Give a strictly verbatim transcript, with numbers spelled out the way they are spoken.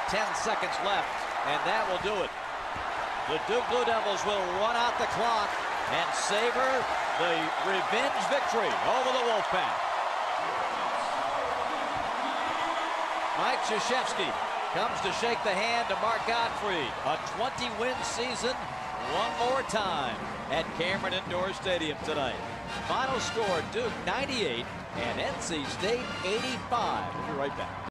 ten seconds left, and that will do it. The Duke Blue Devils will run out the clock and savor the revenge victory over the Wolfpack. Mike Krzyzewski comes to shake the hand of Mark Gottfried. A twenty win season one more time at Cameron Indoor Stadium tonight. Final score, Duke ninety-eight and N C State eighty-five. We'll be right back.